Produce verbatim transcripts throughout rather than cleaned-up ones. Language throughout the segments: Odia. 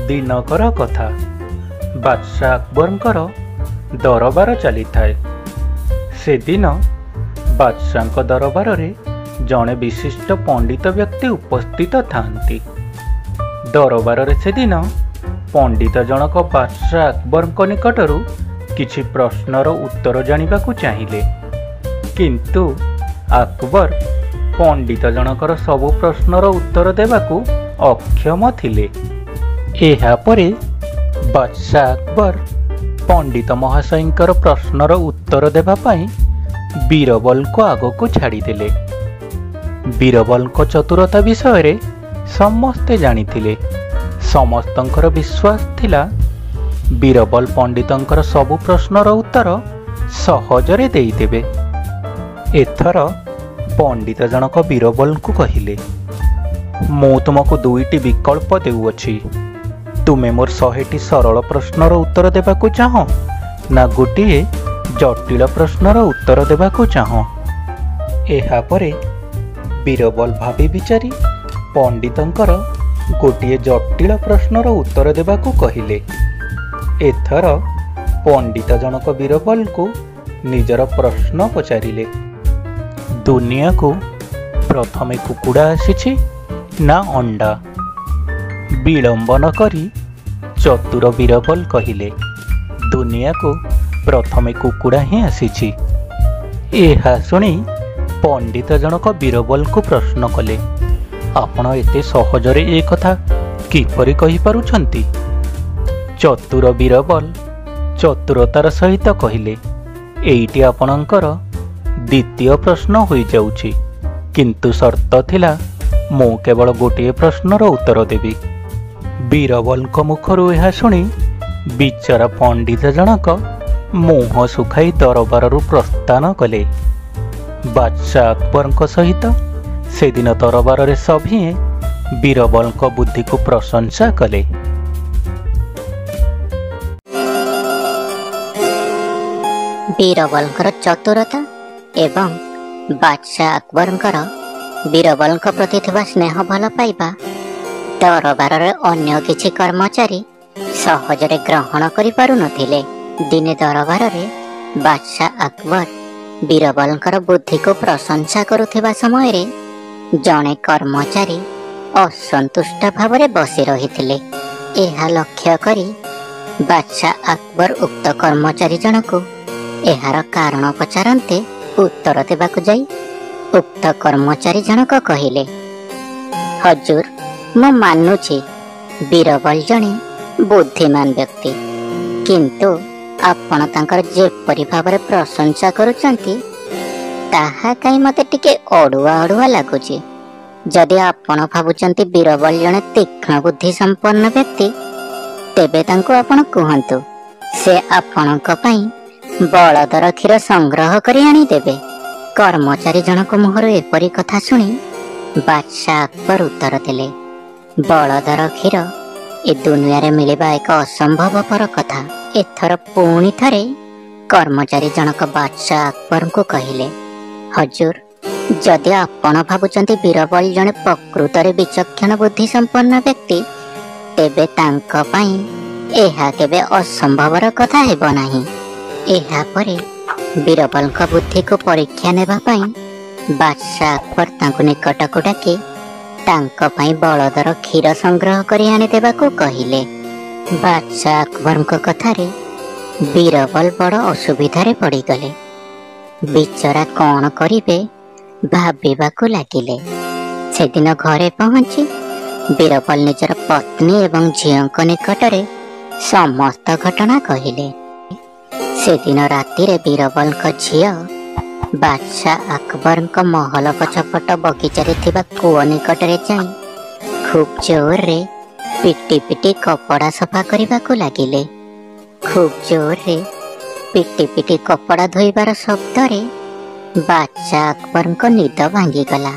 दिनकर कथा। बादशाह अकबरଙ୍କର दरबार चली थाए। से दिन बादशाह दरबार रे जड़े विशिष्ट पंडित व्यक्ति उपस्थित थांती। दरबार रे से दिन पंडित जनक बादशाह अकबर निकटरू किछि प्रश्नर उत्तर जानिबा को चाहिए, किंतु अकबर पंडित जनकर सबु प्रश्नर उत्तर देवाकू अक्षम थिले। एहा परे बादशाह अकबर पंडित महाशयकर प्रश्नर उत्तर देबा पई बीरबल को आग को छाड़ीदेले। बीरबल को चतुरता विषय रे समस्ते जानिथिले। समस्तंकर विश्वास थिला बीरबल पंडितंकर सबु प्रश्नर उत्तर सहजरे देइदेबे। एथर पंडित जनक बीरबल को कहिले, मु तुमको दुईटी विकल्प देउअछि। तुमे मोर शहेटी सरल प्रश्नर उत्तर देबाकू चाह ना गोटे जटिल प्रश्नर उत्तर देबाकू चाह। एहा परे बीरबल भाबी विचारी पंडितंकर गोटे जटिल प्रश्नर उत्तर देबाकू कहिले। एथर पंडित जनक बीरबल को निजर प्रश्न पचारिले, दुनिया को प्रथमे कुकुड़ा आसीछि ना अंडा? विलंब न करी चतुर बीरबल कहिले, दुनिया को प्रथमे कुकुड़ा ही आसीछि। एहा सुनी पंडित जनक बीरबल को प्रश्न कले, आपण एते सहजरे ए कथा किपरि कहि पारुछंती? चतुर बीरबल चतुरतार सहित कहिले, एइटी आपणकर द्वितीय प्रश्न हो जाउछि, किंतु शर्त थिला मु केवल गोटे प्रश्नर उत्तर देबी। बीरबल को मुखरु यह शुणी बिचरा पंडित जनक मुह सुखाई दरबार प्रस्थान कले। बादशाह अकबर सहित से दिन दरबार रे सभिए बीरबल को बुद्धि को प्रशंसा कले। बीरबल चतुरता एवं बादशाह अकबर बीरबल प्रति थिबा स्नेह भल पाइबा दरबार रे अन्य किछि कर्मचारी सहजरे ग्रहण करि पारु नथिले। दिने दरबार रे बादशाह अकबर बीरबल बुद्धि को प्रशंसा करुथिबा समय रे जणे कर्मचारी असंतुष्ट भाव रे बसी रहिथिले। एहा लक्ष्य करी बादशाह अकबर उक्त कर्मचारी जनको एहार कारण पचारन्ते उत्तर देबाकू जाई उक्त कर्मचारी जनक कहिले, हजूर मु मानुछि बीरबल जणे बुद्धिमान व्यक्ति, किंतु आपण तांकर जेपरि भाबरे प्रशंसा करूचंती ताहा काई मते टिके अडुआ अडुआ लागुछि। जदि आपण भाबुचंती बीरबल जणे तीक्ष्ण बुद्धि संपन्न व्यक्ति, तेबे तांको आपण कहंतु से आपणक पई बलदर क्षीर संग्रह करी आनी देबे। कर्मचारी जनक मुहरु एपरी कथा सुनी बादशाह अकबर उत्तर देले, बलदर क्षीर ए दुनिया रे मिलिबा एक असंभवपर कथा। एथर पुणी थरे कर्मचारी जनक बादशाह अकबर को कहिले, हजूर जदि आपण भाबुचंती बीरबल जणे प्रकृत रे विचक्षण बुद्धि संपन्न व्यक्ति, तेबे तांक पई एहा केबे असंभवर कथा हेबो नाही। एहा परे बीरबल का बुद्धि को परीक्षा नेबा पई बादशाह अकबर तांको निकट को डाके तांक पई बलदर क्षीर संग्रह करी आनी देबा को कहिले। बादशाह अकबर को कथा रे बीरबल बड़ असुविधा रे पड़ी गले। बिचरा कौन करिवे भाबिबा को लागिले। से दिन घरे पहुंची बीरबल निजर पत्नी एवं झियों निकट रे समस्त घटना कहिले। से दिन राति रे बीरबल को झियो बादशाह अकबर को महल पछपट बगीचा रे थिबा कुओ निकट रे जाई खूब जोर रे पिटी पिटी कपड़ा सफा करबा को लागिले। खूब जोर रे पिटी पिटी कपड़ा धोइबार शब्द रे बादशाह अकबर को निद भांगी गला।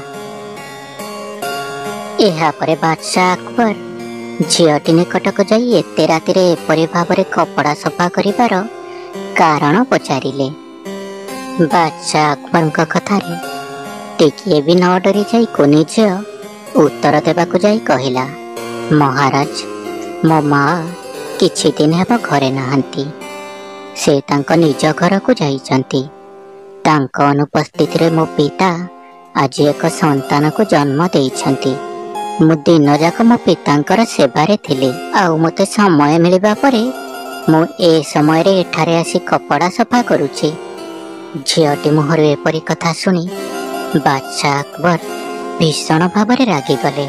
एहा परे बादशाह अकबर झियोटी निकट को जाई एते राति रे एपरि भाबरे कपड़ा सफा करिबार कारण पचारिले। बादशाह अकबर कथा रे टिकिए भी न डरी जाई कोनी झियो उत्तर देबाकू जाई कहिला, महाराज ମୋ ମା କିଛି ଦିନ ହେବ ଘରେ ନାହାନ୍ତି। ସେ ତାଙ୍କ ନିଜ ଘରକୁ ଯାଇଛନ୍ତି। ତାଙ୍କ ଅନୁପସ୍ଥିତିରେ ମୋ ପିତା ଆଜି ଏକ ସନ୍ତାନକୁ ଜନ୍ମ ଦେଇଛନ୍ତି। ମୁଁ ଦିନଯାକ ମୋ ପିତାଙ୍କର ସେବାରେ ଥିଲି। ଆଉ ମୋତେ ସମୟ ମିଳିବା ପରେ ମୁଁ ଏ ସମୟରେ ଏଠାରେ ଆସି କପଡ଼ା ସଫା କରୁଛି। ଝିଅଟି ମୁହଁରୁ ଏପରି କଥା ଶୁଣି ବାଦଶାହ ଆକବର ଭୀଷଣ ଭାବରେ ରାଗିଗଲେ।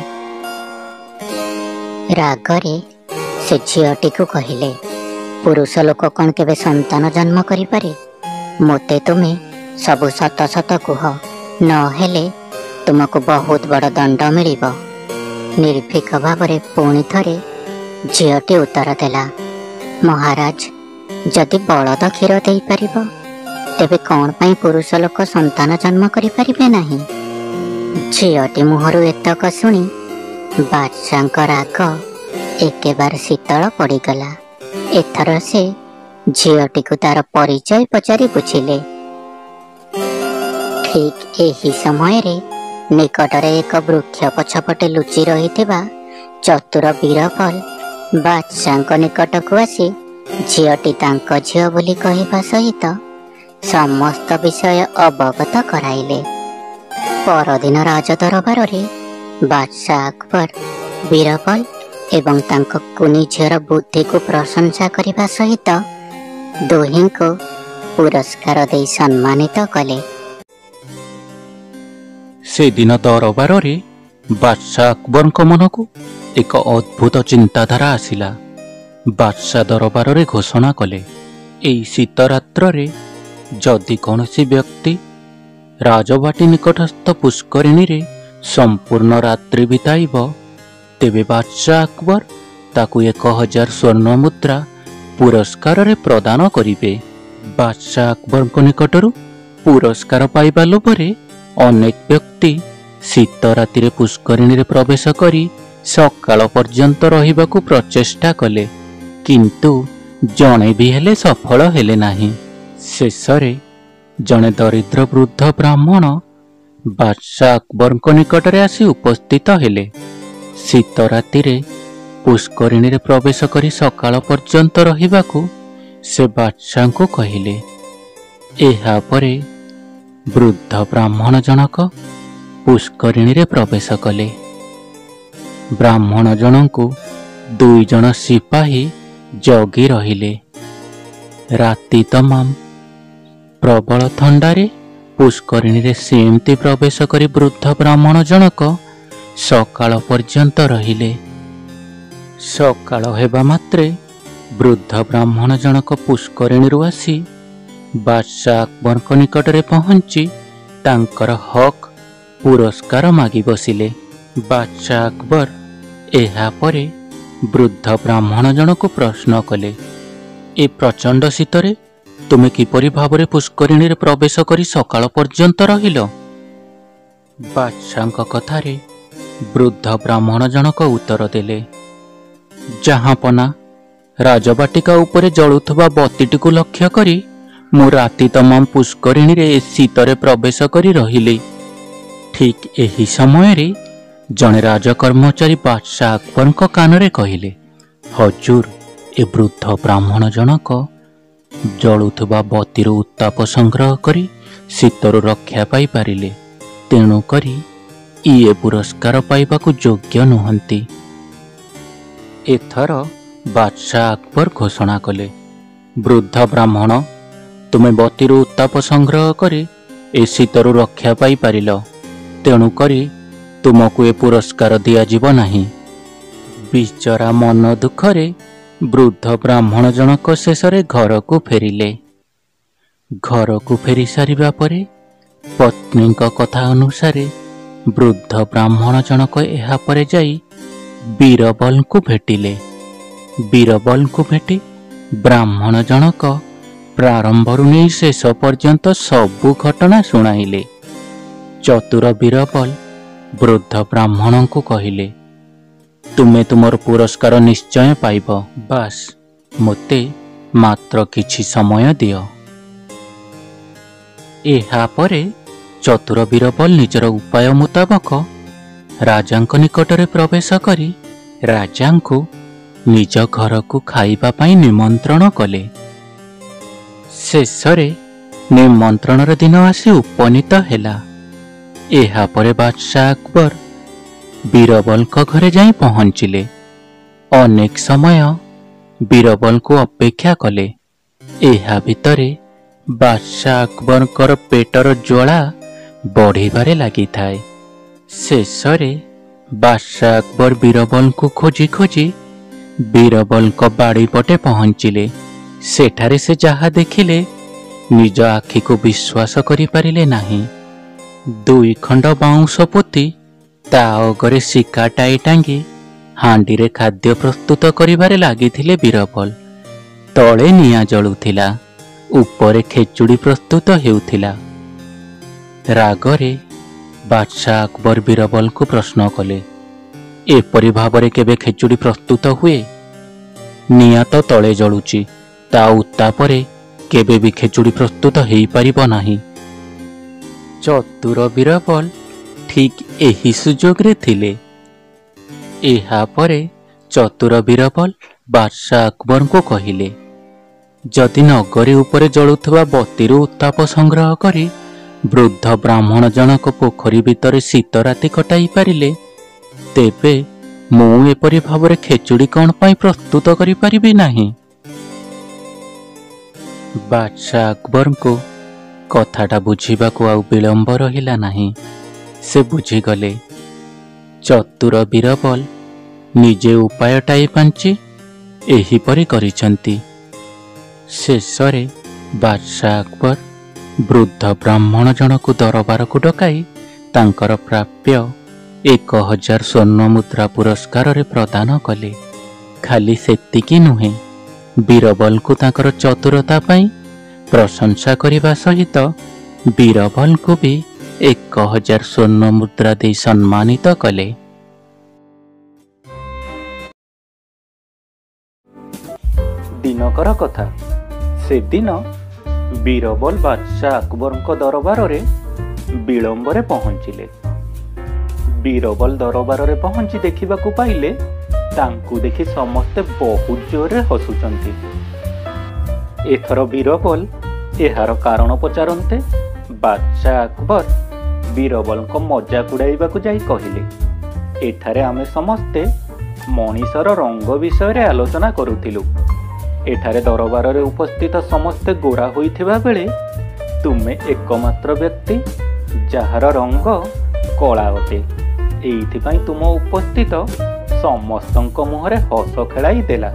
ରାଗରେ ସେ ଝିଅଟିକୁ କହିଲେ, ପୁରୁଷ ଲୋକ କ'ଣ କେବେ ସନ୍ତାନ ଜନ୍ମ କରିପାରେ? ମୋତେ ତୁମେ ସବୁ ସତ ସତ କୁହ, ନହେଲେ ତୁମକୁ ବହୁତ ବଡ଼ ଦଣ୍ଡ ମିଳିବ। ନିର୍ଭୀକ ଭାବରେ ପୁଣି ଥରେ ଝିଅଟି ଉତ୍ତର ଦେଲା, ମହାରାଜ, ଯଦି ବଳଦ କ୍ଷୀର ଦେଇପାରିବ ତେବେ କ'ଣ ପାଇଁ ପୁରୁଷ ଲୋକ ସନ୍ତାନ ଜନ୍ମ କରିପାରିବେ ନାହିଁ? ଝିଅଟି ମୁହଁରୁ ଏତକ ଶୁଣି ବାଦଶାହଙ୍କ ରାଗ ଏକେବାରେ ଶୀତଳ ପଡ଼ିଗଲା। ଏଥର ସେ ଝିଅଟିକୁ ତାର ପରିଚୟ ପଚାରି ବୁଝିଲେ। ଠିକ୍ ଏହି ସମୟରେ ନିକଟରେ ଏକ ବୃକ୍ଷ ପଛପଟେ ଲୁଚି ରହିଥିବା ଚତୁର ବୀରବଲ ବାଦଶାହଙ୍କ ନିକଟକୁ ଆସି ଝିଅଟି ତାଙ୍କ ଝିଅ ବୋଲି କହିବା ସହିତ ସମସ୍ତ ବିଷୟ ଅବଗତ କରାଇଲେ। ପରଦିନ ରାଜଦରବାରରେ ବାଦଶାହ ଆକବର ବୀରବଲ ଏବଂ ତାଙ୍କ କୁନି ଝିଅର ବୁଦ୍ଧିକୁ ପ୍ରଶଂସା କରିବା ସହିତ ଦୁହିଁଙ୍କୁ ପୁରସ୍କାର ଦେଇ ସମ୍ମାନିତ କଲେ। ସେଦିନ ଦରବାରରେ ବାଦଶାହ ଆକବରଙ୍କ ମନକୁ ଏକ ଅଦ୍ଭୁତ ଚିନ୍ତାଧାରା ଆସିଲା। ବାଦଶାହ ଦରବାରରେ ଘୋଷଣା କଲେ, ଏଇ ଶୀତ ରାତ୍ରରେ ଯଦି କୌଣସି ବ୍ୟକ୍ତି ରାଜବାଟୀ ନିକଟସ୍ଥ ପୁଷ୍କରିଣୀରେ ସମ୍ପୂର୍ଣ୍ଣ ରାତ୍ରି ବିତାଇବ, ତେବେ ବାଦଶାହ ଆକବର ତାକୁ ଏକ ହଜାର ସ୍ୱର୍ଣ୍ଣ ମୁଦ୍ରା ପୁରସ୍କାରରେ ପ୍ରଦାନ କରିବେ। ବାଦଶାହ ଆକବରଙ୍କ ନିକଟରୁ ପୁରସ୍କାର ପାଇବା ଲୋଭରେ ଅନେକ ବ୍ୟକ୍ତି ଶୀତ ରାତିରେ ପୁଷ୍କରିଣୀରେ ପ୍ରବେଶ କରି ସକାଳ ପର୍ଯ୍ୟନ୍ତ ରହିବାକୁ ପ୍ରଚେଷ୍ଟା କଲେ, କିନ୍ତୁ ଜଣେ ବି ହେଲେ ସଫଳ ହେଲେ ନାହିଁ। ଶେଷରେ ଜଣେ ଦରିଦ୍ର ବୃଦ୍ଧ ବ୍ରାହ୍ମଣ ବାଦଶାହ ଆକବରଙ୍କ ନିକଟରେ ଆସି ଉପସ୍ଥିତ ହେଲେ। ଶୀତ ରାତିରେ ପୁଷ୍କରିଣୀରେ ପ୍ରବେଶ କରି ସକାଳ ପର୍ଯ୍ୟନ୍ତ ରହିବାକୁ ସେ ବାଦଶାହଙ୍କୁ କହିଲେ। ଏହାପରେ ବୃଦ୍ଧ ବ୍ରାହ୍ମଣ ଜଣକ ପୁଷ୍କରିଣୀରେ ପ୍ରବେଶ କଲେ। ବ୍ରାହ୍ମଣ ଜଣଙ୍କୁ ଦୁଇ ଜଣ ସିପାହୀ ଜଗି ରହିଲେ। ରାତି ତମାମ ପ୍ରବଳ ଥଣ୍ଡାରେ ପୁଷ୍କରିଣୀରେ ସେମିତି ପ୍ରବେଶ କରି ବୃଦ୍ଧ ବ୍ରାହ୍ମଣ ଜଣକ ସକାଳ ପର୍ଯ୍ୟନ୍ତ ରହିଲେ। ସକାଳ ହେବା ମାତ୍ରେ ବୃଦ୍ଧ ବ୍ରାହ୍ମଣ ଜଣକ ପୁଷ୍କରିଣୀରୁ ଆସି ବାଦଶାହ ଆକବରଙ୍କ ନିକଟରେ ପହଞ୍ଚି ତାଙ୍କର ହକ୍ ପୁରସ୍କାର ମାଗି ବସିଲେ। ବାଦଶାହ ଆକବର ଏହାପରେ ବୃଦ୍ଧ ବ୍ରାହ୍ମଣ ଜଣକୁ ପ୍ରଶ୍ନ କଲେ, ଏ ପ୍ରଚଣ୍ଡ ଶୀତରେ ତୁମେ କିପରି ଭାବରେ ପୁଷ୍କରିଣୀରେ ପ୍ରବେଶ କରି ସକାଳ ପର୍ଯ୍ୟନ୍ତ ରହିଲ? ବାଦଶାହଙ୍କ କଥାରେ ବୃଦ୍ଧ ବ୍ରାହ୍ମଣ ଜଣକ ଉତ୍ତର ଦେଲେ, ଜାହାଁପନା, ରାଜବାଟିକା ଉପରେ ଜଳୁଥିବା ବତୀଟିକୁ ଲକ୍ଷ୍ୟ କରି ମୁଁ ରାତି ତମାମ ପୁଷ୍କରିଣୀରେ ଏ ଶୀତରେ ପ୍ରବେଶ କରି ରହିଲି। ଠିକ୍ ଏହି ସମୟରେ ଜଣେ ରାଜକର୍ମଚାରୀ ବାଦଶାହ ଆକବରଙ୍କ କାନରେ କହିଲେ, ହଜୁର, ଏ ବୃଦ୍ଧ ବ୍ରାହ୍ମଣ ଜଣକ ଜଳୁଥିବା ବତୀରୁ ଉତ୍ତାପ ସଂଗ୍ରହ କରି ଶୀତରୁ ରକ୍ଷା ପାଇପାରିଲେ, ତେଣୁକରି ଇଏ ପୁରସ୍କାର ପାଇବାକୁ ଯୋଗ୍ୟ ନୁହନ୍ତି। ଏଥର ବାଦଶାହ ଆକବର ଘୋଷଣା କଲେ, ବୃଦ୍ଧ ବ୍ରାହ୍ମଣ, ତୁମେ ବତୀରୁ ଉତ୍ତାପ ସଂଗ୍ରହ କରି ଏ ଶୀତରୁ ରକ୍ଷା ପାଇପାରିଲ, ତେଣୁକରି ତୁମକୁ ଏ ପୁରସ୍କାର ଦିଆଯିବ ନାହିଁ। ବିଚରା ମନ ଦୁଃଖରେ ବୃଦ୍ଧ ବ୍ରାହ୍ମଣ ଜଣକ ଶେଷରେ ଘରକୁ ଫେରିଲେ। ଘରକୁ ଫେରି ସାରିବା ପରେ ପତ୍ନୀଙ୍କ କଥା ଅନୁସାରେ ବୃଦ୍ଧ ବ୍ରାହ୍ମଣ ଜଣକ ଏହାପରେ ଯାଇ ବୀରବଲଙ୍କୁ ଭେଟିଲେ। ବୀରବଲଙ୍କୁ ଭେଟି ବ୍ରାହ୍ମଣ ଜଣକ ପ୍ରାରମ୍ଭରୁ ନେଇ ଶେଷ ପର୍ଯ୍ୟନ୍ତ ସବୁ ଘଟଣା ଶୁଣାଇଲେ। ଚତୁର ବୀରବଲ ବୃଦ୍ଧ ବ୍ରାହ୍ମଣଙ୍କୁ କହିଲେ, ତୁମେ ତୁମର ପୁରସ୍କାର ନିଶ୍ଚୟ ପାଇବ, ବାସ୍ ମୋତେ ମାତ୍ର କିଛି ସମୟ ଦିଅ। ଏହାପରେ ଚତୁର ବୀରବଲ ନିଜର ଉପାୟ ମୁତାବକ ରାଜାଙ୍କ ନିକଟରେ ପ୍ରବେଶ କରି ରାଜାଙ୍କୁ ନିଜ ଘରକୁ ଖାଇବା ପାଇଁ ନିମନ୍ତ୍ରଣ କଲେ। ଶେଷରେ ନିମନ୍ତ୍ରଣର ଦିନ ଆସି ଉପନୀତ ହେଲା। ଏହାପରେ ବାଦଶାହ ଆକବର ବୀରବଲଙ୍କ ଘରେ ଯାଇ ପହଞ୍ଚିଲେ। ଅନେକ ସମୟ ବୀରବଲଙ୍କୁ ଅପେକ୍ଷା କଲେ। ଏହା ଭିତରେ ବାଦଶାହ ଆକବରଙ୍କର ପେଟର ଜ୍ୱାଳା ବଢ଼ିବାରେ ଲାଗିଥାଏ। ଶେଷରେ ବାଦଶାହ ଆକବର ବୀରବଲଙ୍କୁ ଖୋଜି ଖୋଜି ବୀରବଲଙ୍କ ବାଡ଼ି ପଟେ ପହଞ୍ଚିଲେ। ସେଠାରେ ସେ ଯାହା ଦେଖିଲେ ନିଜ ଆଖିକୁ ବିଶ୍ୱାସ କରିପାରିଲେ ନାହିଁ। ଦୁଇ ଖଣ୍ଡ ବାଉଁଶ ପୋତି ତା ଅଗରେ ଶିକାଟାଏ ଟାଙ୍ଗି ହାଣ୍ଡିରେ ଖାଦ୍ୟ ପ୍ରସ୍ତୁତ କରିବାରେ ଲାଗିଥିଲେ ବୀରବଲ। ତଳେ ନିଆଁ ଜଳୁଥିଲା, ଉପରେ ଖେଚୁଡ଼ି ପ୍ରସ୍ତୁତ ହେଉଥିଲା। ରାଗରେ ବାଦଶାହ ଆକବର ବୀରବଲଙ୍କୁ ପ୍ରଶ୍ନ କଲେ, ଏପରି ଭାବରେ କେବେ ଖେଚୁଡ଼ି ପ୍ରସ୍ତୁତ ହୁଏ? ନିଆଁ ତ ତଳେ ଜଳୁଛି, ତା ଉତ୍ତାପରେ କେବେ ବି ଖେଚୁଡ଼ି ପ୍ରସ୍ତୁତ ହେଇପାରିବ ନାହିଁ। ଚତୁର ବୀରବଲ ଠିକ୍ ଏହି ସୁଯୋଗରେ ଥିଲେ। ଏହାପରେ ଚତୁର ବୀରବଲ ବାଦଶାହ ଆକବରଙ୍କୁ କହିଲେ, ଯଦି ନଗରୀ ଉପରେ ଜଳୁଥିବା ବତୀରୁ ଉତ୍ତାପ ସଂଗ୍ରହ କରି ବୃଦ୍ଧ ବ୍ରାହ୍ମଣ ଜଣକ ପୋଖରୀ ଭିତରେ ଶୀତ ରାତି କଟାଇ ପାରିଲେ, ତେବେ ମୁଁ ଏପରି ଭାବରେ ଖେଚୁଡ଼ି କ'ଣ ପାଇଁ ପ୍ରସ୍ତୁତ କରିପାରିବି ନାହିଁ? ବାଦଶାହ ଆକବରଙ୍କୁ କଥାଟା ବୁଝିବାକୁ ଆଉ ବିଳମ୍ବ ରହିଲା ନାହିଁ। ସେ ବୁଝିଗଲେ ଚତୁର ବୀରବଲ ନିଜେ ଉପାୟଟାଏ ପାଞ୍ଚି ଏହିପରି କରିଛନ୍ତି। ଶେଷରେ ବାଦଶାହ ଆକବର ବୃଦ୍ଧ ବ୍ରାହ୍ମଣ ଜଣକୁ ଦରବାରକୁ ଡକାଇ ତାଙ୍କର ପ୍ରାପ୍ୟ ଏକ ହଜାର ସ୍ୱର୍ଣ୍ଣ ମୁଦ୍ରା ପୁରସ୍କାରରେ ପ୍ରଦାନ କଲେ। ଖାଲି ସେତିକି ନୁହେଁ, ବୀରବଲଙ୍କୁ ତାଙ୍କର ଚତୁରତା ପାଇଁ ପ୍ରଶଂସା କରିବା ସହିତ ବୀରବଲଙ୍କୁ ବି ଏକ ହଜାର ସ୍ୱର୍ଣ୍ଣ ମୁଦ୍ରା ଦେଇ ସମ୍ମାନିତ କଲେ। ଦିନକର କଥା, ସେଦିନ ବୀରବଲ ବାଦଶାହ ଆକବରଙ୍କ ଦରବାରରେ ବିଳମ୍ବରେ ପହଞ୍ଚିଲେ। ବୀରବଲ ଦରବାରରେ ପହଞ୍ଚି ଦେଖିବାକୁ ପାଇଲେ ତାଙ୍କୁ ଦେଖି ସମସ୍ତେ ବହୁତ ଜୋରରେ ହସୁଛନ୍ତି। ଏଥର ବୀରବଲ ଏହାର କାରଣ ପଚାରନ୍ତେ ବାଦଶାହ ଆକବର ବୀରବଲଙ୍କ ମଜାକ ଉଡ଼ାଇବାକୁ ଯାଇ କହିଲେ, ଏଠାରେ ଆମେ ସମସ୍ତେ ମଣିଷର ରଙ୍ଗ ବିଷୟରେ ଆଲୋଚନା କରୁଥିଲୁ। ଏଠାରେ ଦରବାରରେ ଉପସ୍ଥିତ ସମସ୍ତେ ଗୋରା ହୋଇଥିବା ବେଳେ ତୁମେ ଏକମାତ୍ର ବ୍ୟକ୍ତି ଯାହାର ରଙ୍ଗ କଳା ଅଟେ। ଏଇଥିପାଇଁ ତୁମ ଉପସ୍ଥିତ ସମସ୍ତଙ୍କ ମୁହଁରେ ହସ ଖେଳାଇ ଦେଲା।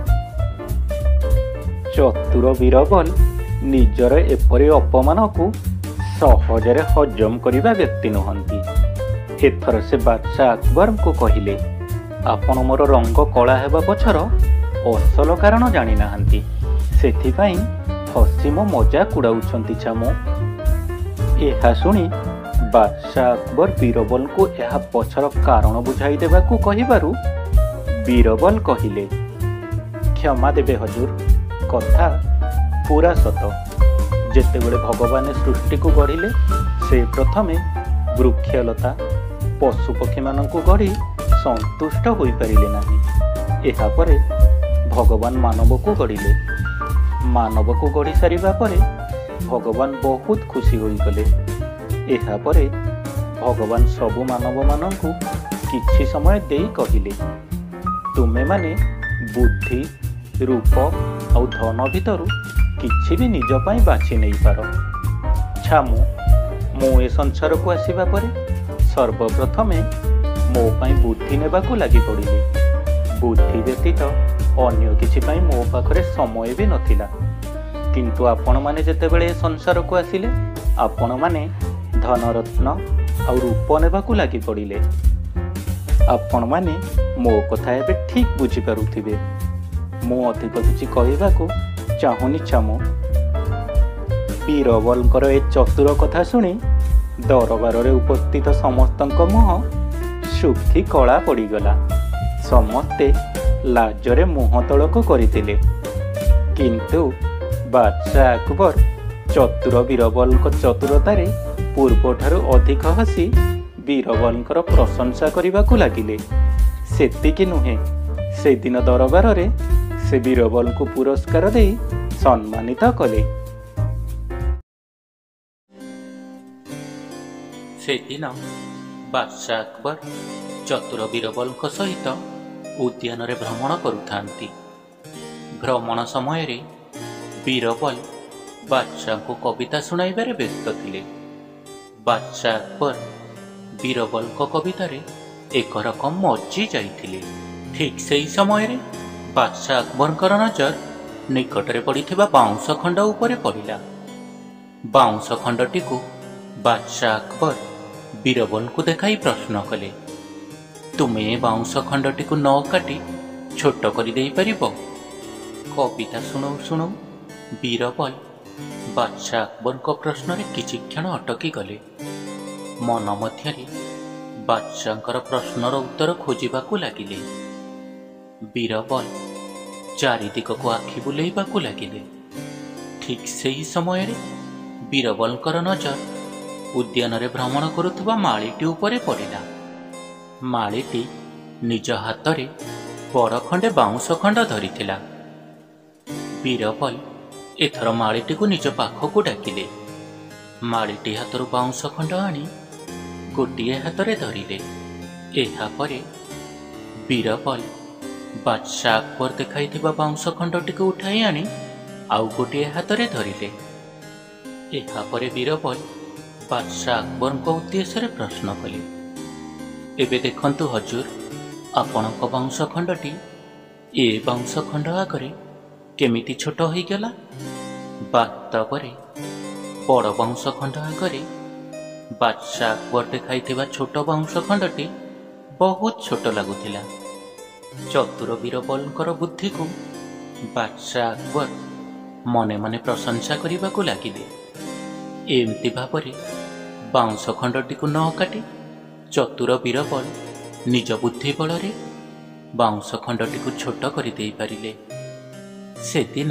ଚତୁର ବୀରବଲ ନିଜର ଏପରି ଅପମାନକୁ ସହଜରେ ହଜମ କରିବା ବ୍ୟକ୍ତି ନୁହନ୍ତି। ଏଥର ସେ ବାଦଶାହ ଆକବରଙ୍କୁ କହିଲେ, ଆପଣ ମୋର ରଙ୍ଗ କଳା ହେବା ପଛର ଅସଲ କାରଣ ଜାଣିନାହାନ୍ତି, ସେଥିପାଇଁ ହସି ମୋ ମଜାକ ଉଡ଼ାଉଛନ୍ତି ଛାମୁ। ଏହା ଶୁଣି ବାଦଶାହ ଆକବର ବୀରବଲଙ୍କୁ ଏହା ପଛର କାରଣ ବୁଝାଇ ଦେବାକୁ କହିବାରୁ ବୀରବଲ କହିଲେ, କ୍ଷମା ଦେବେ ହଜୁର, କଥା ପୁରା ସତ। ଯେତେବେଳେ ଭଗବାନ ସୃଷ୍ଟିକୁ ଗଢ଼ିଲେ ସେ ପ୍ରଥମେ ବୃକ୍ଷଲତା ପଶୁପକ୍ଷୀମାନଙ୍କୁ ଗଢ଼ି ସନ୍ତୁଷ୍ଟ ହୋଇପାରିଲେ ନାହିଁ। ଏହାପରେ ଭଗବାନ ମାନବକୁ ଗଢ଼ିଲେ। ମାନବକୁ ଗଢ଼ି ସାରିବା ପରେ ଭଗବାନ ବହୁତ ଖୁସି ହୋଇଗଲେ। ଏହାପରେ ଭଗବାନ ସବୁ ମାନବମାନଙ୍କୁ କିଛି ସମୟ ଦେଇ କହିଲେ, ତୁମେମାନେ ବୁଦ୍ଧି, ରୂପ ଆଉ ଧନ ଭିତରୁ କିଛି ବି ନିଜ ପାଇଁ ବାଛି ନେଇପାର। ଛାମୁ, ମୁଁ ଏ ସଂସାରକୁ ଆସିବା ପରେ ସର୍ବପ୍ରଥମେ ମୋ ପାଇଁ ବୁଦ୍ଧି ନେବାକୁ ଲାଗି ପଡ଼ିଲି। ବୁଦ୍ଧି ବ୍ୟତୀତ ଅନ୍ୟ କିଛି ପାଇଁ ମୋ ପାଖରେ ସମୟ ବି ନଥିଲା। କିନ୍ତୁ ଆପଣମାନେ ଯେତେବେଳେ ଏ ସଂସାରକୁ ଆସିଲେ, ଆପଣମାନେ ଧନରତ୍ନ ଆଉ ରୂପ ନେବାକୁ ଲାଗି ପଡ଼ିଲେ। ଆପଣମାନେ ମୋ କଥା ଏବେ ଠିକ୍ ବୁଝିପାରୁଥିବେ। ମୁଁ ଅଧିକ କିଛି କହିବାକୁ ଚାହୁଁନି ଛାମୁ। ବୀରବଲଙ୍କର ଏ ଚତୁର କଥା ଶୁଣି ଦରବାରରେ ଉପସ୍ଥିତ ସମସ୍ତଙ୍କ ମୁହଁ ଶୁଖି କଳା ପଡ଼ିଗଲା। ସମସ୍ତେ ଲାଜରେ ମୁହଁ ତଳକୁ କରିଥିଲେ। କିନ୍ତୁ ବାଦଶାହ ଆକବର ଚତୁର ବୀରବଲଙ୍କ ଚତୁରତାରେ ପୂର୍ବଠାରୁ ଅଧିକ ହସି ବୀରବଲଙ୍କର ପ୍ରଶଂସା କରିବାକୁ ଲାଗିଲେ। ସେତିକି ନୁହେଁ, ସେଦିନ ଦରବାରରେ ସେ ବୀରବଲଙ୍କୁ ପୁରସ୍କାର ଦେଇ ସମ୍ମାନିତ କଲେ। ସେଦିନ ବାଦଶାହ ଆକବର ଚତୁର ବୀରବଲଙ୍କ ସହିତ ଉଦ୍ୟାନରେ ଭ୍ରମଣ କରୁଥାନ୍ତି। ଭ୍ରମଣ ସମୟରେ ବୀରବଲ ବାଦଶାହଙ୍କୁ କବିତା ଶୁଣାଇବାରେ ବ୍ୟସ୍ତ ଥିଲେ। ବାଦଶାହ ଆକବର ବୀରବଲଙ୍କ କବିତାରେ ଏକ ରକମ ମଜ୍ଜି ଯାଇଥିଲେ। ଠିକ୍ ସେହି ସମୟରେ ବାଦଶାହ ଆକବରଙ୍କର ନଜର ନିକଟରେ ପଡ଼ିଥିବା ବାଉଁଶ ଖଣ୍ଡ ଉପରେ ପଡ଼ିଲା। ବାଉଁଶ ଖଣ୍ଡଟିକୁ ବାଦଶାହ ଆକବର ବୀରବଲଙ୍କୁ ଦେଖାଇ ପ୍ରଶ୍ନ କଲେ, ତୁମେ ଏ ବାଉଁଶ ଖଣ୍ଡଟିକୁ ନ କାଟି ଛୋଟ କରିଦେଇପାରିବ? କବିତା ଶୁଣଉ ଶୁଣଉ ବୀରବଲ ବାଦଶାହ ଆକବରଙ୍କ ପ୍ରଶ୍ନରେ କିଛି କ୍ଷଣ ଅଟକି ଗଲେ। ମନ ମଧ୍ୟରେ ବାଦଶାହଙ୍କର ପ୍ରଶ୍ନର ଉତ୍ତର ଖୋଜିବାକୁ ଲାଗିଲେ। ବୀରବଲ ଚାରିଦିଗକୁ ଆଖି ବୁଲେଇବାକୁ ଲାଗିଲେ। ଠିକ୍ ସେହି ସମୟରେ ବୀରବଲଙ୍କର ନଜର ଉଦ୍ୟାନରେ ଭ୍ରମଣ କରୁଥିବା ମାଳିଟି ଉପରେ ପଡ଼ିଲା। ମାଳିଟି ନିଜ ହାତରେ ବଡ଼ ଖଣ୍ଡେ ବାଉଁଶ ଖଣ୍ଡ ଧରିଥିଲା। ବୀରବଲ ଏଥର ମାଳିଟିକୁ ନିଜ ପାଖକୁ ଡାକିଲେ। ମାଳିଟି ହାତରୁ ବାଉଁଶ ଖଣ୍ଡ ଆଣି ଗୋଟିଏ ହାତରେ ଧରିଲେ। ଏହାପରେ ବୀରବଲ ବାଦଶାହ ଆକବର ଦେଖାଇଥିବା ବାଉଁଶ ଖଣ୍ଡଟିକୁ ଉଠାଇ ଆଣି ଆଉ ଗୋଟିଏ ହାତରେ ଧରିଲେ। ଏହାପରେ ବୀରବଲ ବାଦଶାହ ଆକବରଙ୍କ ଉଦ୍ଦେଶ୍ୟରେ ପ୍ରଶ୍ନ କଲେ, ଏବେ ଦେଖନ୍ତୁ ହଜୁର, ଆପଣଙ୍କ ବାଉଁଶ ଖଣ୍ଡଟି ଏ ବାଉଁଶ ଖଣ୍ଡ ଆଗରେ କେମିତି ଛୋଟ ହୋଇଗଲା? ବାସ୍ତବରେ ବଡ଼ ବାଉଁଶ ଖଣ୍ଡ ଆଗରେ ବାଦଶାହ ଆକବର ଦେଖାଇଥିବା ଛୋଟ ବାଉଁଶ ଖଣ୍ଡଟି ବହୁତ ଛୋଟ ଲାଗୁଥିଲା। ଚତୁର ବୀରବଲଙ୍କର ବୁଦ୍ଧିକୁ ବାଦଶାହ ଆକବର ମନେ ମନେ ପ୍ରଶଂସା କରିବାକୁ ଲାଗିଲେ। ଏମିତି ଭାବରେ ବାଉଁଶ ଖଣ୍ଡଟିକୁ ନ କାଟି ଚତୁର ବୀରବଲ ନିଜ ବୁଦ୍ଧି ବଳରେ ବାଉଁଶ ଖଣ୍ଡଟିକୁ ଛୋଟ କରିଦେଇପାରିଲେ। ସେଦିନ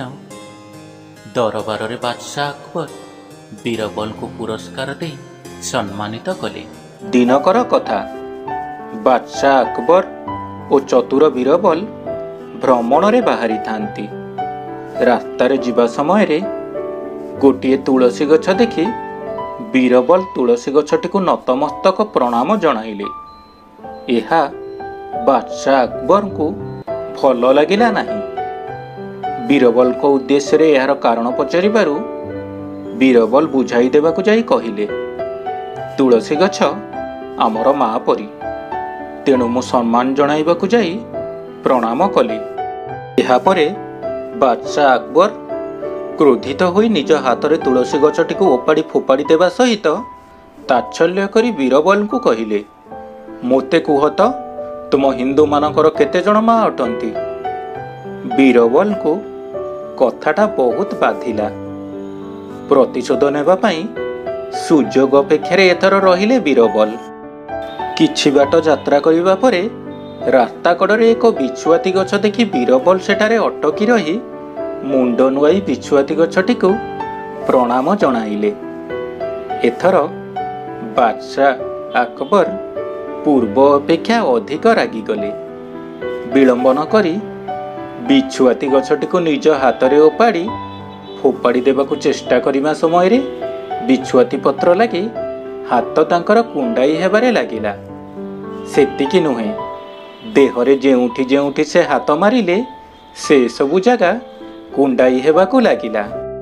ଦରବାରରେ ବାଦଶାହ ଆକବର ବୀରବଲଙ୍କୁ ପୁରସ୍କାର ଦେଇ ସମ୍ମାନିତ କଲେ। ଦିନକର କଥା, ବାଦଶାହ ଆକବର ଓ ଚତୁର ବୀରବଲ ଭ୍ରମଣରେ ବାହାରିଥାନ୍ତି। ରାସ୍ତାରେ ଯିବା ସମୟରେ ଗୋଟିଏ ତୁଳସୀ ଗଛ ଦେଖି ବୀରବଲ ତୁଳସୀ ଗଛଟିକୁ ନତମସ୍ତକ ପ୍ରଣାମ ଜଣାଇଲେ। ଏହା ବାଦଶାହ ଆକବରଙ୍କୁ ଭଲ ଲାଗିଲା ନାହିଁ। ବୀରବଲଙ୍କ ଉଦ୍ଦେଶ୍ୟରେ ଏହାର କାରଣ ପଚାରିବାରୁ ବୀରବଲ ବୁଝାଇ ଦେବାକୁ ଯାଇ କହିଲେ, ତୁଳସୀ ଗଛ ଆମର ମା ପରି, ତେଣୁ ମୁଁ ସମ୍ମାନ ଜଣାଇବାକୁ ଯାଇ ପ୍ରଣାମ କଲି। ଏହାପରେ ବାଦଶାହ ଆକବର କ୍ରୋଧିତ ହୋଇ ନିଜ ହାତରେ ତୁଳସୀ ଗଛଟିକୁ ଓପାଡ଼ି ଫୋପାଡ଼ି ଦେବା ସହିତ ତାଚ୍ଛଲ୍ୟ କରି ବୀରବଲଙ୍କୁ କହିଲେ, ମୋତେ କୁହ ତ, ତୁମ ହିନ୍ଦୁମାନଙ୍କର କେତେଜଣ ମା ଅଟନ୍ତି? ବୀରବଲଙ୍କୁ କଥାଟା ବହୁତ ବାଧିଲା। ପ୍ରତିଶୋଧ ନେବା ପାଇଁ ସୁଯୋଗ ଅପେକ୍ଷାରେ ଏଥର ରହିଲେ ବୀରବଲ। କିଛି ବାଟ ଯାତ୍ରା କରିବା ପରେ ରାସ୍ତା କଡ଼ରେ ଏକ ବିଛୁଆତି ଗଛ ଦେଖି ବୀରବଲ ସେଠାରେ ଅଟକି ରହି ମୁଣ୍ଡ ନୁଆଇ ବିଛୁଆତି ଗଛଟିକୁ ପ୍ରଣାମ ଜଣାଇଲେ। ଏଥର ବାଦଶାହ ଆକବର ପୂର୍ବ ଅପେକ୍ଷା ଅଧିକ ରାଗିଗଲେ। ବିଳମ୍ବ ନ କରି ବିଛୁଆତି ଗଛଟିକୁ ନିଜ ହାତରେ ଓପାଡ଼ି ଫୋପାଡ଼ି ଦେବାକୁ ଚେଷ୍ଟା କରିବା ସମୟରେ ବିଛୁଆତି ପତ୍ର ଲାଗି ହାତ ତାଙ୍କର କୁଣ୍ଡାଇ ହେବାରେ ଲାଗିଲା। ସେତିକି ନୁହେଁ, ଦେହରେ ଯେଉଁଠି ଯେଉଁଠି ସେ ହାତ ମାରିଲେ ସେ ସବୁ ଜାଗା କୁଣ୍ଡାଇ ହେବାକୁ ଲାଗିଲା।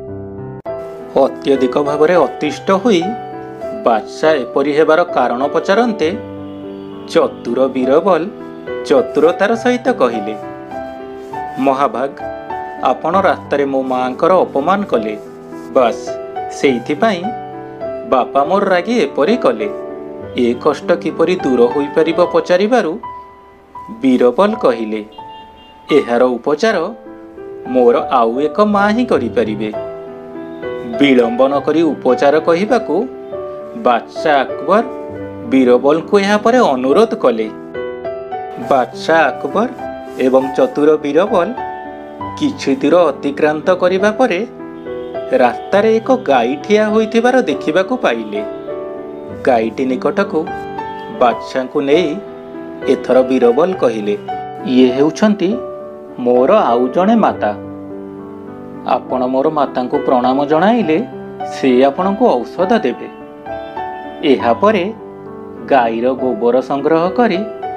ଅତ୍ୟଧିକ ଭାବରେ ଅତିଷ୍ଠ ହୋଇ ବାଦଶାହ ଏପରି ହେବାର କାରଣ ପଚାରନ୍ତେ ଚତୁର ବୀରବଲ ଚତୁରତାର ସହିତ କହିଲେ, ମହାଭାଗ, ଆପଣ ରାସ୍ତାରେ ମୋ ମାଆଙ୍କର ଅପମାନ କଲେ। ବାସ୍ ସେଇଥିପାଇଁ ବାପା ମୋର ରାଗି ଏପରି କଲେ। ଏ କଷ୍ଟ କିପରି ଦୂର ହୋଇପାରିବ ପଚାରିବାରୁ ବୀରବଲ କହିଲେ, ଏହାର ଉପଚାର ମୋର ଆଉ ଏକ ମା ହିଁ କରିପାରିବେ। ବିଳମ୍ବ ନ କରି ଉପଚାର କହିବାକୁ ବାଦଶାହ ଆକବର ବୀରବଲଙ୍କୁ ଏହାପରେ ଅନୁରୋଧ କଲେ। ବାଦଶାହ ଆକବର ଏବଂ ଚତୁର ବୀରବଲ କିଛି ଦୂର ଅତିକ୍ରାନ୍ତ କରିବା ପରେ ରାସ୍ତାରେ ଏକ ଗାଈ ଠିଆ ହୋଇଥିବାର ଦେଖିବାକୁ ପାଇଲେ। ଗାଈଟି ନିକଟକୁ ବାଦଶାହଙ୍କୁ ନେଇ ଏଥର ବୀରବଲ କହିଲେ, ଇଏ ହେଉଛନ୍ତି ମୋର ଆଉ ଜଣେ ମାତା। ଆପଣ ମୋର ମାତାଙ୍କୁ ପ୍ରଣାମ ଜଣାଇଲେ ସେ ଆପଣଙ୍କୁ ଔଷଧ ଦେବେ। ଏହାପରେ ଗାଈର ଗୋବର ସଂଗ୍ରହ କରି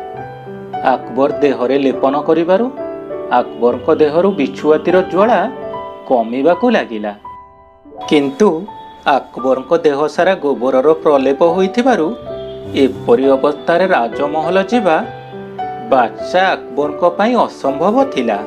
ଆକବର ଦେହରେ ଲେପନ କରିବାରୁ ଆକବରଙ୍କ ଦେହରୁ ବିଛୁଆତିର ଜ୍ୱାଳା କମିବାକୁ ଲାଗିଲା। କିନ୍ତୁ ଆକବରଙ୍କ ଦେହ ସାରା ଗୋବରର ପ୍ରଲେପ ହୋଇଥିବାରୁ ଏପରି ଅବସ୍ଥାରେ ରାଜମହଲ ଯିବା ବାଦଶାହ ଆକବରଙ୍କ ପାଇଁ ଅସମ୍ଭବ ଥିଲା।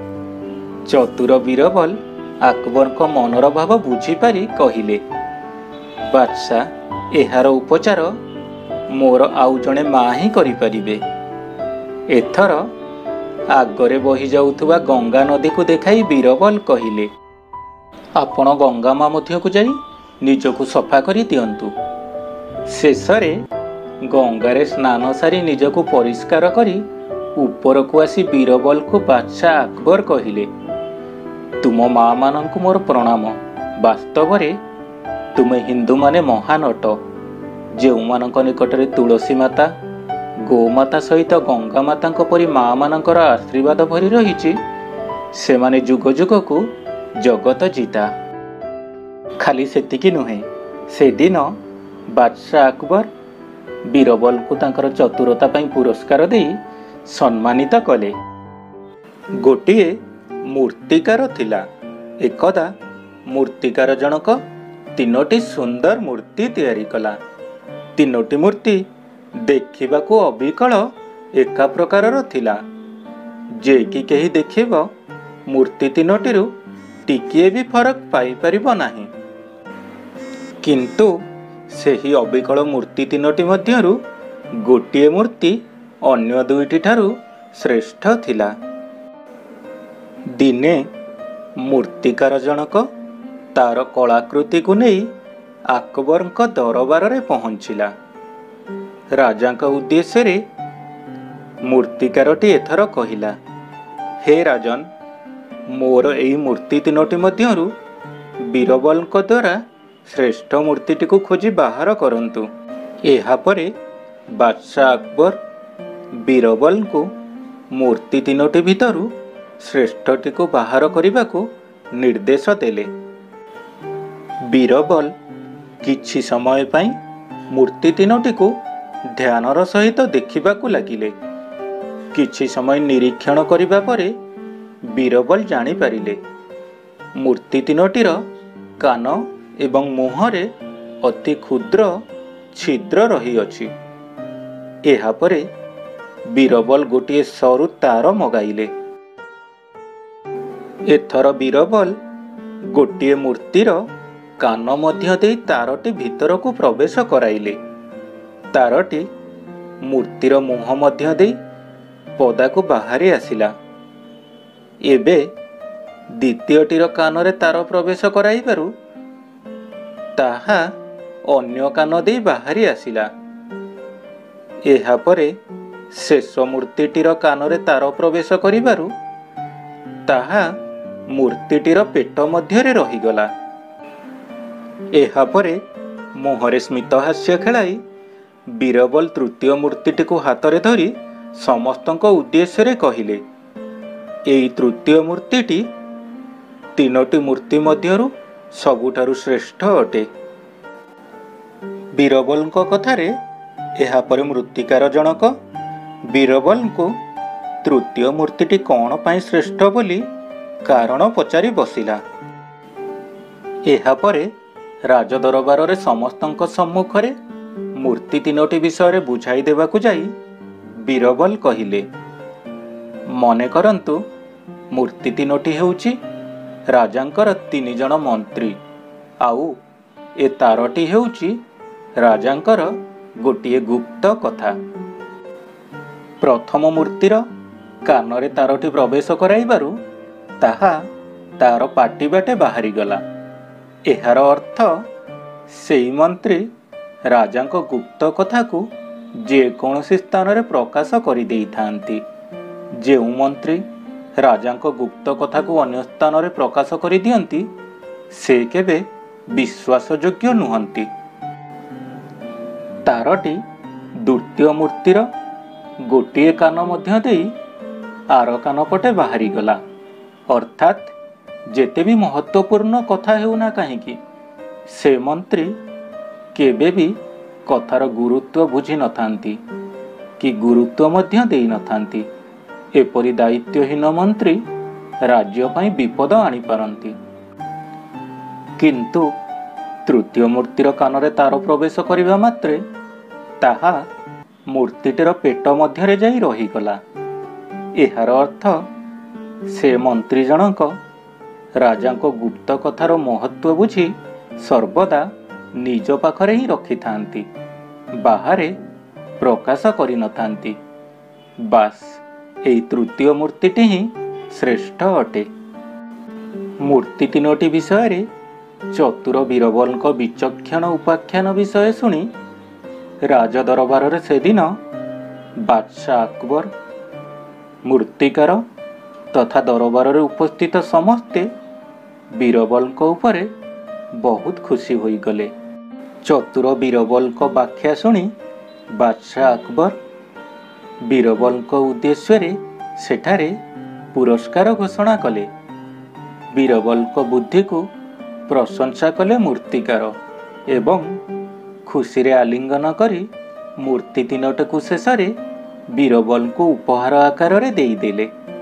ଚତୁର ବୀରବଲ ଆକବରଙ୍କ ମନର ଭାବ ବୁଝିପାରି କହିଲେ, ବାଦଶାହ, ଏହାର ଉପଚାର ମୋର ଆଉ ଜଣେ ମା ହିଁ କରିପାରିବେ। ଏଥର ଆଗରେ ବହି ଯାଉଥିବା ଗଙ୍ଗା ନଦୀକୁ ଦେଖାଇ ବୀରବଲ କହିଲେ, ଆପଣ ଗଙ୍ଗା ମା ମଧ୍ୟକୁ ଯାଇ ନିଜକୁ ସଫା କରି ଦିଅନ୍ତୁ। ଶେଷରେ ଗଙ୍ଗାରେ ସ୍ନାନ ସାରି ନିଜକୁ ପରିଷ୍କାର କରି ଉପରକୁ ଆସି ବୀରବଲକୁ ବାଦଶାହ ଆକବର କହିଲେ, ତୁମ ମା ମାନଙ୍କୁ ମୋର ପ୍ରଣାମ। ବାସ୍ତବରେ ତୁମେ ହିନ୍ଦୁମାନେ ମହାନ ଅଟ। ଯେଉଁମାନଙ୍କ ନିକଟରେ ତୁଳସୀ ମାତା, ଗୋମାତା ସହିତ ଗଙ୍ଗା ମାତାଙ୍କ ପରି ମା ମାନଙ୍କର ଆଶୀର୍ବାଦ ଭରି ରହିଛି, ସେମାନେ ଯୁଗ ଯୁଗକୁ ଜଗତ ଜିତା। ଖାଲି ସେତିକି ନୁହେଁ, ସେଦିନ ବାଦଶାହ ଆକବର ବୀରବଲଙ୍କୁ ତାଙ୍କର ଚତୁରତା ପାଇଁ ପୁରସ୍କାର ଦେଇ ସମ୍ମାନିତ କଲେ। ଗୋଟିଏ ମୂର୍ତ୍ତିକାର ଥିଲା। ଏକଦା ମୂର୍ତ୍ତିକାର ଜଣକ ତିନୋଟି ସୁନ୍ଦର ମୂର୍ତ୍ତି ତିଆରି କଲା। ତିନୋଟି ମୂର୍ତ୍ତି ଦେଖିବାକୁ ଅବିକଳ ଏକା ପ୍ରକାରର ଥିଲା, ଯେ କି କେହି ଦେଖିବ ମୂର୍ତ୍ତି ତିନୋଟିରୁ ଟିକିଏ ବି ଫରକ ପାଇପାରିବ ନାହିଁ। କିନ୍ତୁ ସେହି ଅବିକଳ ମୂର୍ତ୍ତି ତିନୋଟି ମଧ୍ୟରୁ ଗୋଟିଏ ମୂର୍ତ୍ତି ଅନ୍ୟ ଦୁଇଟି ଠାରୁ ଶ୍ରେଷ୍ଠ ଥିଲା। ଦିନେ ମୂର୍ତ୍ତିକାର ଜଣକ ତାର କଳାକୃତିକୁ ନେଇ ଆକବରଙ୍କ ଦରବାରରେ ପହଞ୍ଚିଲା। ରାଜାଙ୍କ ଉଦ୍ଦେଶ୍ୟରେ ମୂର୍ତ୍ତିକାରଟି ଏଥର କହିଲା, ହେ ରାଜନ, ମୋର ଏହି ମୂର୍ତ୍ତି ତିନୋଟି ମଧ୍ୟରୁ ବୀରବଲଙ୍କ ଦ୍ୱାରା ଶ୍ରେଷ୍ଠ ମୂର୍ତ୍ତିଟିକୁ ଖୋଜି ବାହାର କରନ୍ତୁ। ଏହାପରେ ବାଦଶାହ ଆକବର ବୀରବଲଙ୍କୁ ମୂର୍ତ୍ତି ତିନୋଟି ଭିତରୁ ଶ୍ରେଷ୍ଠଟିକୁ ବାହାର କରିବାକୁ ନିର୍ଦ୍ଦେଶ ଦେଲେ। ବୀରବଲ କିଛି ସମୟ ପାଇଁ ମୂର୍ତ୍ତି ତିନୋଟିକୁ ଧ୍ୟାନର ସହିତ ଦେଖିବାକୁ ଲାଗିଲେ। କିଛି ସମୟ ନିରୀକ୍ଷଣ କରିବା ପରେ ବୀରବଲ ଜାଣିପାରିଲେ ମୂର୍ତ୍ତି ତିନୋଟିର କାନ ଏବଂ ମୁହଁରେ ଅତି କ୍ଷୁଦ୍ର ଛିଦ୍ର ରହିଅଛି। ଏହାପରେ ବୀରବଲ ଗୋଟିଏ ସରୁ ତାର ମଗାଇଲେ। ଏଥର ବୀରବଲ ଗୋଟିଏ ମୂର୍ତ୍ତିର କାନ ମଧ୍ୟ ଦେଇ ତାରଟି ଭିତରକୁ ପ୍ରବେଶ କରାଇଲେ। ତାରଟି ମୂର୍ତ୍ତିର ମୁହଁ ମଧ୍ୟ ଦେଇ ପଦାକୁ ବାହାରି ଆସିଲା। ଏବେ ଦ୍ୱିତୀୟଟିର କାନରେ ତାର ପ୍ରବେଶ କରାଇବାରୁ ତାହା ଅନ୍ୟ କାନ ଦେଇ ବାହାରି ଆସିଲା। ଏହାପରେ ଶେଷ ମୂର୍ତ୍ତିଟିର କାନରେ ତାର ପ୍ରବେଶ କରିବାରୁ ତାହା ମୂର୍ତ୍ତିଟିର ପେଟ ମଧ୍ୟରେ ରହିଗଲା। ଏହାପରେ ମୁହଁରେ ସ୍ମିତହାସ୍ୟ ଖେଳାଇ ବୀରବଲ ତୃତୀୟ ମୂର୍ତ୍ତିଟିକୁ ହାତରେ ଧରି ସମସ୍ତଙ୍କ ଉଦ୍ଦେଶ୍ୟରେ କହିଲେ, ଏଇ ତୃତୀୟ ମୂର୍ତ୍ତିଟି ତିନୋଟି ମୂର୍ତ୍ତି ମଧ୍ୟରୁ ସବୁଠାରୁ ଶ୍ରେଷ୍ଠ ଅଟେ। ବୀରବଲଙ୍କ କଥାରେ ଏହାପରେ ମୃତ୍ତିକାର ଜଣକ ବୀରବଲଙ୍କୁ ତୃତୀୟ ମୂର୍ତ୍ତିଟି କ'ଣ ପାଇଁ ଶ୍ରେଷ୍ଠ ବୋଲି କାରଣ ପଚାରି ବସିଲା। ଏହାପରେ ରାଜଦରବାରରେ ସମସ୍ତଙ୍କ ସମ୍ମୁଖରେ ମୂର୍ତ୍ତି ତିନୋଟି ବିଷୟରେ ବୁଝାଇ ଦେବାକୁ ଯାଇ ବୀରବଲ କହିଲେ, ମନେ କରନ୍ତୁ, ମୂର୍ତ୍ତି ତିନୋଟି ହେଉଛି ରାଜାଙ୍କର ତିନି ଜଣ ମନ୍ତ୍ରୀ, ଆଉ ଏ ତାରଟି ହେଉଛି ରାଜାଙ୍କର ଗୋଟିଏ ଗୁପ୍ତ କଥା। ପ୍ରଥମ ମୂର୍ତ୍ତିର କାନରେ ତାରଟି ପ୍ରବେଶ କରାଇବାରୁ ତାହା ତାର ପାଟି ବାଟେ ବାହାରିଗଲା। ଏହାର ଅର୍ଥ ସେଇ ମନ୍ତ୍ରୀ ରାଜାଙ୍କ ଗୁପ୍ତ କଥାକୁ ଯେକୌଣସି ସ୍ଥାନରେ ପ୍ରକାଶ କରିଦେଇଥାନ୍ତି। ଯେଉଁ ମନ୍ତ୍ରୀ ରାଜାଙ୍କ ଗୁପ୍ତ କଥାକୁ ଅନ୍ୟ ସ୍ଥାନରେ ପ୍ରକାଶ କରିଦିଅନ୍ତି, ସେ କେବେ ବିଶ୍ୱାସଯୋଗ୍ୟ ନୁହନ୍ତି। ତାରଟି ଦ୍ୱିତୀୟ ମୂର୍ତ୍ତିର ଗୋଟିଏ କାନ ମଧ୍ୟ ଦେଇ आर कान पटे बाहरी गला। अर्थात जेते भी महत्वपूर्ण कथा हेउना कहीं से मंत्री केबे भी कथार गुरुत्व बुझी नथांती कि गुरुत्व मध्य देई नथांती। एपरि दायित्वहीन मंत्री राज्य पई विपद आनी पारंती। किंतु तृतीय मूर्तिर कानरे तार प्रवेश करिबा मात्रे ताहा मूर्तिटर पेट मध्यरे जाई रहीगला। एहार अर्थ से मंत्री जनक राजांको गुप्त कथार महत्व बुझी सर्वदा निज पाखरे ही रखि थांती, बाहरे प्रकाश करि नथांती। बास एई तृतीय मूर्तिटी ही श्रेष्ठ अटे। मूर्ति तीनोटी विषय चतुर बीरबलको विचक्षण उपाख्यान विषय शुणी राजदरबार से दिन बादशाह अकबर, मूर्तिकार तथा दरबार उपस्थित समस्ते बीरबलको उपरे बहुत खुशी होई गले। चतुर बीरबलको व्याख्या शुणी बादशाह अकबर बीरबलको उद्देश्य रे सेठारे पुरस्कार घोषणा कले। बीरबलको बुद्धि को प्रशंसा कले मूर्तिकार एवं खुशी रे आलिंगन करी मूर्ति तीनोटी को शेष रे बीरबल को उपहार आकार रे देई देले।